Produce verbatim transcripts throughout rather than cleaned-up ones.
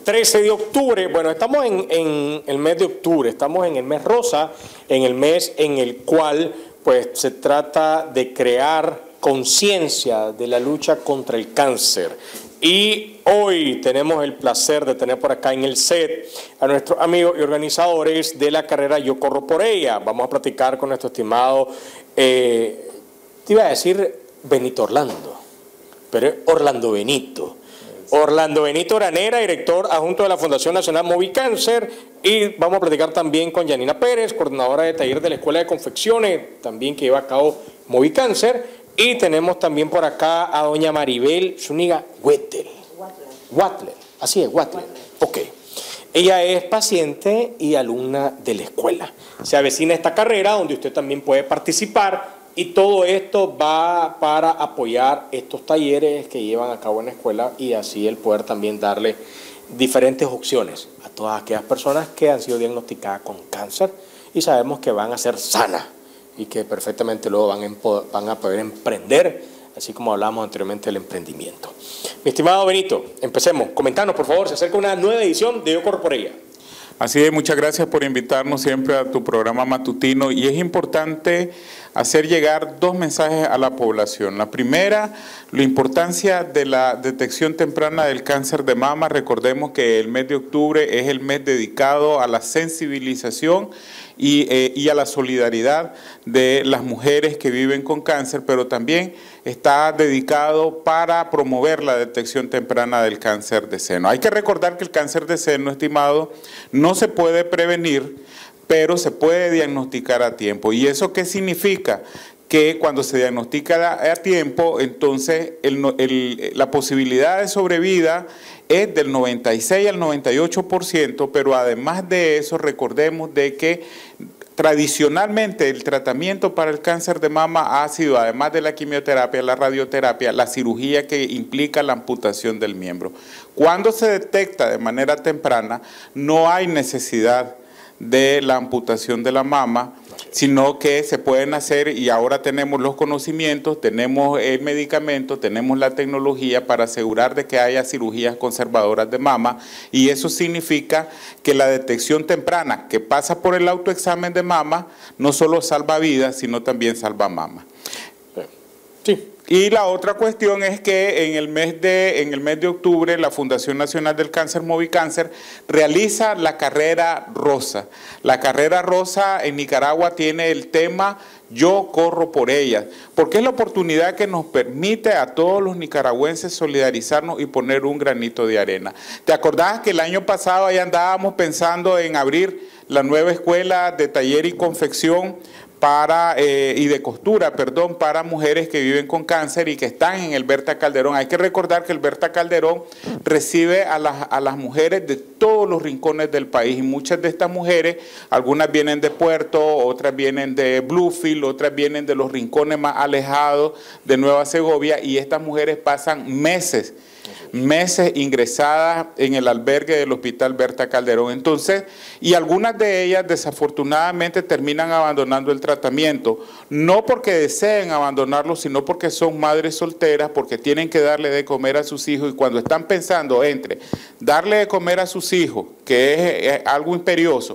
trece de octubre, bueno, estamos en, en el mes de octubre, estamos en el mes rosa, en el mes en el cual pues se trata de crear conciencia de la lucha contra el cáncer. Y hoy tenemos el placer de tener por acá en el set a nuestros amigos y organizadores de la carrera Yo Corro por Ella. Vamos a platicar con nuestro estimado, eh, te iba a decir Benito Orlando, pero es Orlando Benito. Orlando Benito Granera, director adjunto de la Fundación Nacional Movicáncer, y vamos a platicar también con Yanina Pérez, coordinadora de taller de la Escuela de Confecciones, también que lleva a cabo Movicáncer. Y tenemos también por acá a doña Maribel Zúñiga Huetel. Watler. Así es, Watler. Ok. Ella es paciente y alumna de la escuela. Se avecina esta carrera donde usted también puede participar y todo esto va para apoyar estos talleres que llevan a cabo en la escuela y así el poder también darle diferentes opciones a todas aquellas personas que han sido diagnosticadas con cáncer y sabemos que van a ser sanas y que perfectamente luego van, en, van a poder emprender, así como hablábamos anteriormente del emprendimiento. Mi estimado Benito, empecemos. Comentanos, por favor, se acerca una nueva edición de Yo Corro por Ella. Así es, muchas gracias por invitarnos siempre a tu programa matutino y es importante hacer llegar dos mensajes a la población. La primera, la importancia de la detección temprana del cáncer de mama. Recordemos que el mes de octubre es el mes dedicado a la sensibilización y, eh, y a la solidaridad de las mujeres que viven con cáncer, pero también está dedicado para promover la detección temprana del cáncer de seno. Hay que recordar que el cáncer de seno, estimado, no se puede prevenir, pero se puede diagnosticar a tiempo. ¿Y eso qué significa? Que cuando se diagnostica a tiempo, entonces el, el, la posibilidad de sobrevida es del noventa y seis al noventa y ocho por ciento, pero además de eso recordemos de que tradicionalmente el tratamiento para el cáncer de mama ha sido, además de la quimioterapia, la radioterapia, la cirugía que implica la amputación del miembro. Cuando se detecta de manera temprana, no hay necesidad de la amputación de la mama, sino que se pueden hacer, y ahora tenemos los conocimientos, tenemos el medicamento, tenemos la tecnología para asegurar de que haya cirugías conservadoras de mama, y eso significa que la detección temprana que pasa por el autoexamen de mama no solo salva vidas, sino también salva mama. Sí. Y la otra cuestión es que en el mes de, en el mes de octubre la Fundación Nacional del Cáncer Movicáncer realiza la carrera rosa. La carrera rosa en Nicaragua tiene el tema Yo Corro por Ella, porque es la oportunidad que nos permite a todos los nicaragüenses solidarizarnos y poner un granito de arena. ¿Te acordás que el año pasado ya andábamos pensando en abrir la nueva escuela de taller y confección para eh, y de costura, perdón, para mujeres que viven con cáncer y que están en el Berta Calderón? Hay que recordar que el Berta Calderón recibe a las, a las mujeres de todos los rincones del país y muchas de estas mujeres, algunas vienen de Puerto, otras vienen de Bluefield, otras vienen de los rincones más alejados de Nueva Segovia, y estas mujeres pasan meses meses ingresadas en el albergue del Hospital Berta Calderón. Entonces, y algunas de ellas desafortunadamente terminan abandonando el tratamiento, no porque deseen abandonarlo, sino porque son madres solteras, porque tienen que darle de comer a sus hijos, y cuando están pensando entre darle de comer a sus hijos, que es, es algo imperioso,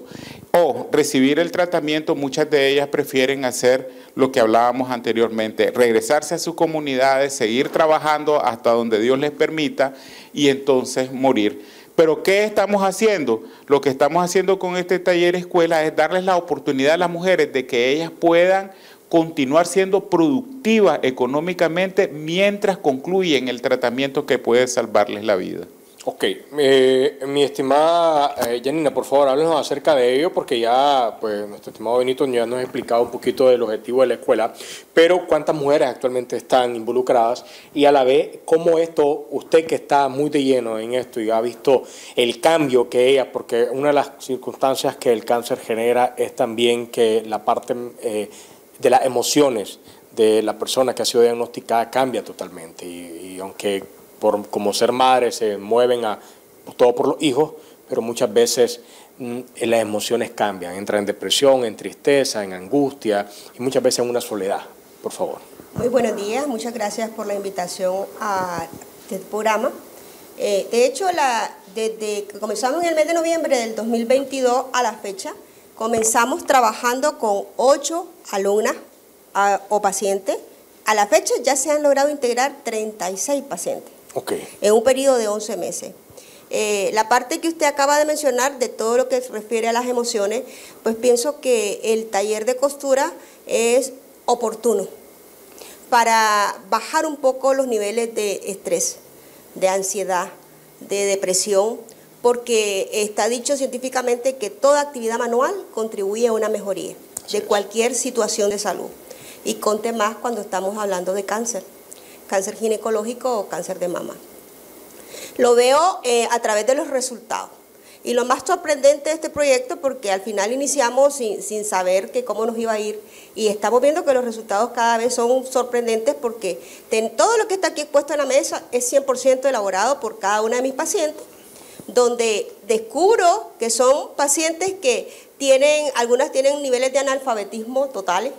o recibir el tratamiento, muchas de ellas prefieren hacer lo que hablábamos anteriormente, regresarse a sus comunidades, seguir trabajando hasta donde Dios les permita y entonces morir. Pero ¿qué estamos haciendo? Lo que estamos haciendo con este taller escuela es darles la oportunidad a las mujeres de que ellas puedan continuar siendo productivas económicamente mientras concluyen el tratamiento que puede salvarles la vida. Ok, eh, mi estimada eh, Yanina, por favor, háblenos acerca de ello, porque ya, pues, nuestro estimado Benito ya nos ha explicado un poquito del objetivo de la escuela, pero cuántas mujeres actualmente están involucradas y a la vez, cómo esto, usted que está muy de lleno en esto y ha visto el cambio que ella, porque una de las circunstancias que el cáncer genera es también que la parte eh, de las emociones de la persona que ha sido diagnosticada cambia totalmente, y, y aunque por, como ser madre se mueven a todo por los hijos, pero muchas veces mm, las emociones cambian, entran en depresión, en tristeza, en angustia y muchas veces en una soledad. Por favor. Muy buenos días, muchas gracias por la invitación a este programa. Eh, de hecho, la desde que comenzamos en el mes de noviembre del dos mil veintidós a la fecha, comenzamos trabajando con ocho alumnas a, o pacientes. A la fecha ya se han logrado integrar treinta y seis pacientes, okay, en un periodo de once meses. Eh, la parte que usted acaba de mencionar de todo lo que se refiere a las emociones, pues pienso que el taller de costura es oportuno para bajar un poco los niveles de estrés, de ansiedad, de depresión, porque está dicho científicamente que toda actividad manual contribuye a una mejoría de cualquier situación de salud. Y conte más cuando estamos hablando de cáncer, cáncer ginecológico o cáncer de mama. Lo veo eh, a través de los resultados. Y lo más sorprendente de este proyecto, porque al final iniciamos sin, sin saber que cómo nos iba a ir, y estamos viendo que los resultados cada vez son sorprendentes, porque ten, todo lo que está aquí puesto en la mesa es cien por ciento elaborado por cada una de mis pacientes, donde descubro que son pacientes que tienen, algunas tienen niveles de analfabetismo totales,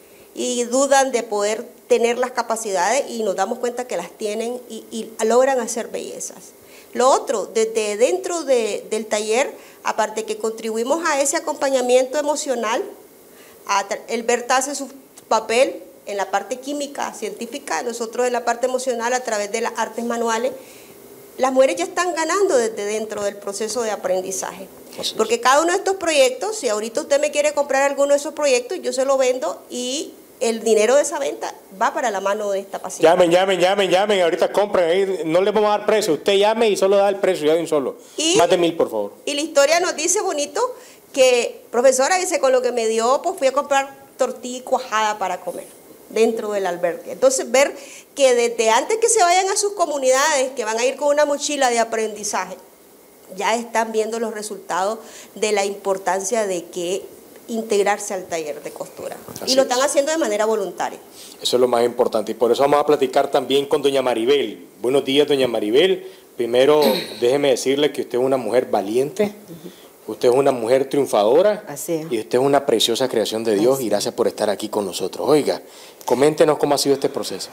y dudan de poder tener las capacidades, y nos damos cuenta que las tienen y, y logran hacer bellezas. Lo otro, desde dentro de, del taller, aparte que contribuimos a ese acompañamiento emocional, a, el Berta hace su papel en la parte química, científica, nosotros en la parte emocional a través de las artes manuales. Las mujeres ya están ganando desde dentro del proceso de aprendizaje. Porque cada uno de estos proyectos, si ahorita usted me quiere comprar alguno de esos proyectos, yo se lo vendo y el dinero de esa venta va para la mano de esta paciente. Llamen, llamen, llamen, llamen, ahorita compren, ahí no le vamos a dar precio, usted llame y solo da el precio ya de un solo. Y, más de mil, por favor. Y la historia nos dice bonito que, profesora, dice, con lo que me dio, pues fui a comprar tortilla y cuajada para comer dentro del albergue. Entonces, ver que desde antes que se vayan a sus comunidades, que van a ir con una mochila de aprendizaje, ya están viendo los resultados de la importancia de que integrarse al taller de costura. Así y lo están es. haciendo de manera voluntaria. Eso es lo más importante. Y por eso vamos a platicar también con doña Maribel. Buenos días, doña Maribel. Primero, déjeme decirle que usted es una mujer valiente, uh-huh. usted es una mujer triunfadora. Así es. Y usted es una preciosa creación de Dios. Así. Y gracias por estar aquí con nosotros. Oiga, coméntenos cómo ha sido este proceso.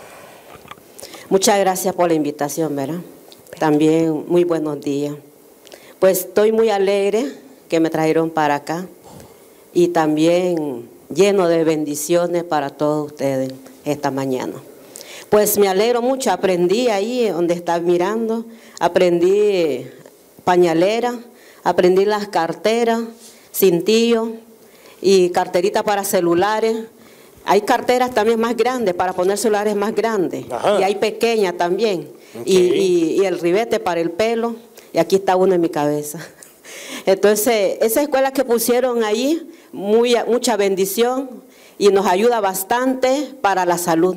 Muchas gracias por la invitación, ¿verdad? También muy buenos días. Pues estoy muy alegre que me trajeron para acá. Y también lleno de bendiciones para todos ustedes esta mañana. Pues me alegro mucho, aprendí ahí donde está mirando, aprendí pañalera, aprendí las carteras, cintillo y carterita para celulares. Hay carteras también más grandes para poner celulares más grandes. Ajá. Y hay pequeñas también. Okay. Y, y, y el ribete para el pelo, y aquí está uno en mi cabeza. Entonces, esa escuela que pusieron ahí, muy, mucha bendición y nos ayuda bastante para la salud.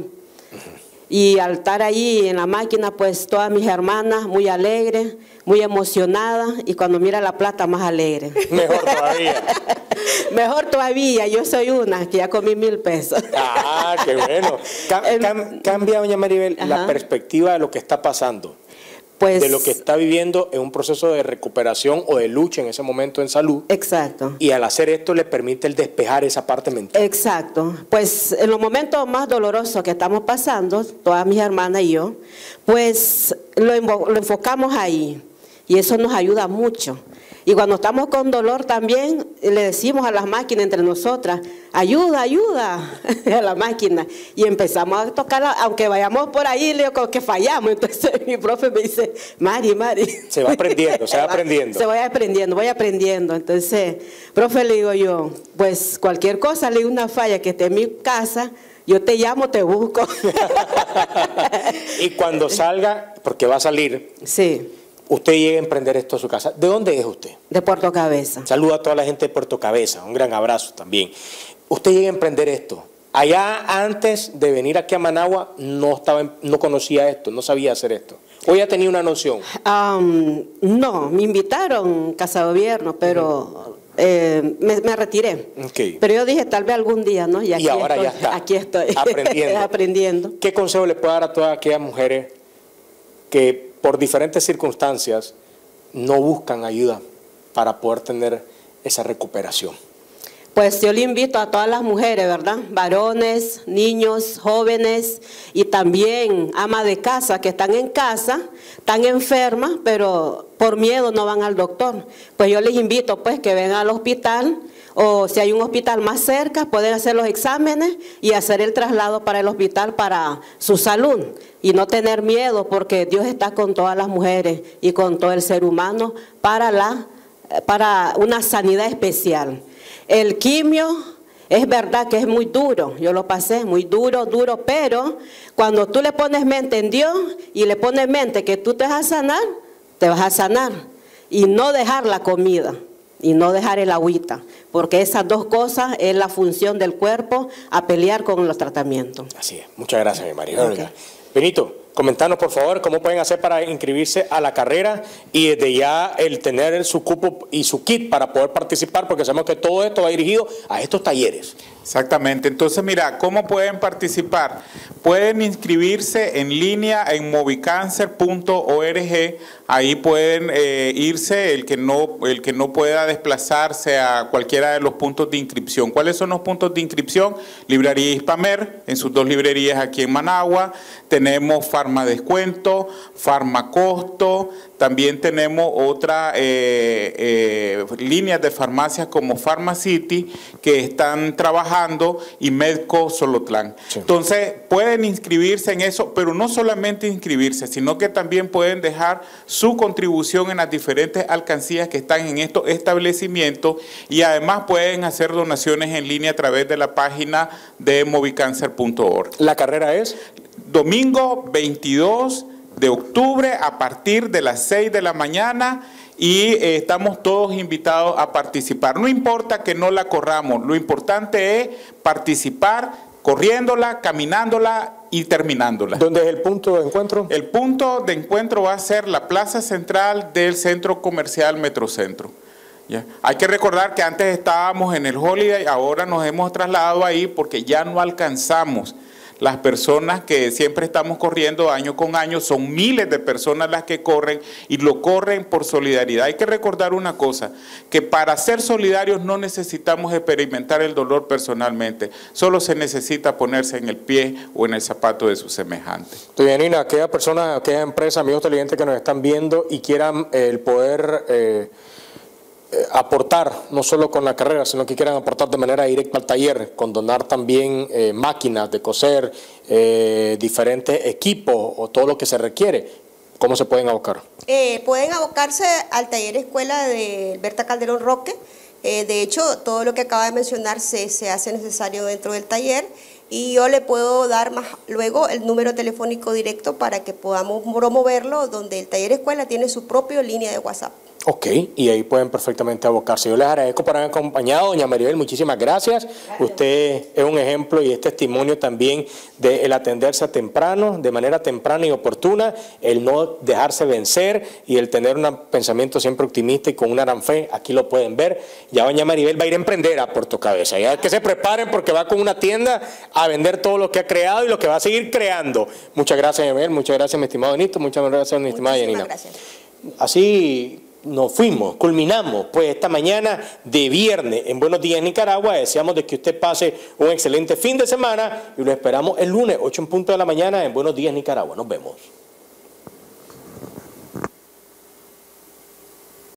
Y al estar ahí en la máquina, pues todas mis hermanas muy alegres, muy emocionadas, y cuando mira la plata más alegre. Mejor todavía. Mejor todavía, yo soy una que ya comí mil pesos. Ah, qué bueno. Cam, cam, cambia, doña Maribel, ajá, la perspectiva de lo que está pasando. Pues, de lo que está viviendo en un proceso de recuperación o de lucha en ese momento en salud. Exacto. Y al hacer esto le permite el despejar esa parte mental. Exacto. Pues en los momentos más dolorosos que estamos pasando, todas mis hermanas y yo, pues lo, lo enfocamos ahí. Y eso nos ayuda mucho. Y cuando estamos con dolor también, le decimos a las máquinas entre nosotras, ayuda, ayuda a la máquina. Y empezamos a tocarla, aunque vayamos por ahí, le digo que fallamos. Entonces mi profe me dice, Mari, Mari. Se va aprendiendo, se va aprendiendo. Se va aprendiendo, voy aprendiendo. Entonces, profe, le digo yo, pues cualquier cosa, le digo una falla que esté en mi casa, yo te llamo, te busco. Y cuando salga, porque va a salir. Sí. Usted llega a emprender esto a su casa. ¿De dónde es usted? De Puerto Cabeza. Saluda a toda la gente de Puerto Cabeza. Un gran abrazo también. Usted llega a emprender esto. Allá antes de venir aquí a Managua no, estaba, no conocía esto, no sabía hacer esto. ¿O ya tenía una noción? Um, no, me invitaron Casa de Gobierno, pero uh-huh. eh, me, me retiré. Okay. Pero yo dije, tal vez algún día, ¿no? Y, aquí y ahora estoy, ya está. Aquí estoy. Aprendiendo. Aprendiendo. ¿Qué consejo le puede dar a todas aquellas mujeres que por diferentes circunstancias no buscan ayuda para poder tener esa recuperación? pues yo le invito a todas las mujeres, ¿verdad? Varones, niños, jóvenes y también amas de casa que están en casa, están enfermas, pero por miedo no van al doctor. Pues yo les invito pues que vengan al hospital, o si hay un hospital más cerca, pueden hacer los exámenes y hacer el traslado para el hospital para su salud. Y no tener miedo, porque Dios está con todas las mujeres y con todo el ser humano para, la, para una sanidad especial. El quimio es verdad que es muy duro, yo lo pasé, muy duro, duro, pero cuando tú le pones mente en Dios y le pones mente que tú te vas a sanar, te vas a sanar. Y no dejar la comida y no dejar el agüita, porque esas dos cosas es la función del cuerpo a pelear con los tratamientos. Así es, muchas gracias, mi María. Okay. Benito, comentanos por favor cómo pueden hacer para inscribirse a la carrera y desde ya el tener su cupo y su kit para poder participar, porque sabemos que todo esto va dirigido a estos talleres. Exactamente, entonces mira, ¿cómo pueden participar? Pueden inscribirse en línea en movicancer punto org, ahí pueden eh, irse el que, no, el que no pueda desplazarse a cualquiera de los puntos de inscripción. ¿Cuáles son los puntos de inscripción? Librería Hispamer, en sus dos librerías aquí en Managua, tenemos Farmadescuento, Farmacosto, también tenemos otras eh, eh, líneas de farmacias como Pharmacity que están trabajando y Medco Solotlán. Sí. Entonces pueden inscribirse en eso, pero no solamente inscribirse, sino que también pueden dejar su contribución en las diferentes alcancías que están en estos establecimientos y además pueden hacer donaciones en línea a través de la página de movicancer punto org. ¿La carrera es? Domingo veintidós de octubre a partir de las seis de la mañana y eh, estamos todos invitados a participar. No importa que no la corramos, lo importante es participar corriéndola, caminándola y terminándola. ¿Dónde es el punto de encuentro? El punto de encuentro va a ser la plaza central del Centro Comercial Metrocentro. ¿Ya? Hay que recordar que antes estábamos en el Holiday, ahora nos hemos trasladado ahí porque ya no alcanzamos. Las personas que siempre estamos corriendo año con año, son miles de personas las que corren y lo corren por solidaridad. Hay que recordar una cosa, que para ser solidarios no necesitamos experimentar el dolor personalmente, solo se necesita ponerse en el pie o en el zapato de su semejante. Doña Yanina, aquella persona, aquella empresa, amigos televidentes que nos están viendo y quieran eh, el poder... Eh, Eh, aportar, no solo con la carrera, sino que quieran aportar de manera directa al taller, con donar también eh, máquinas de coser, eh, diferentes equipos o todo lo que se requiere, ¿cómo se pueden abocar? Eh, pueden abocarse al taller escuela de Berta Calderón Roque. Eh, de hecho, todo lo que acaba de mencionar se, se hace necesario dentro del taller y yo le puedo dar más luego el número telefónico directo para que podamos promoverlo, donde el taller escuela tiene su propia línea de WhatsApp. Ok, y ahí pueden perfectamente abocarse. Yo les agradezco por haber acompañado, doña Maribel, muchísimas gracias. gracias. Usted es un ejemplo y es testimonio también de el atenderse a temprano, de manera temprana y oportuna, el no dejarse vencer y el tener un pensamiento siempre optimista y con una gran fe. Aquí lo pueden ver. Ya doña Maribel va a ir a emprender a Puerto Cabeza. Ya que se preparen porque va con una tienda a vender todo lo que ha creado y lo que va a seguir creando. Muchas gracias, Emel. Muchas gracias, mi estimado Benito. Muchas gracias, mi estimada Yanina. Gracias. Así nos fuimos, culminamos pues esta mañana de viernes en Buenos Días Nicaragua. Deseamos de que usted pase un excelente fin de semana y lo esperamos el lunes, ocho en punto de la mañana en Buenos Días Nicaragua. Nos vemos.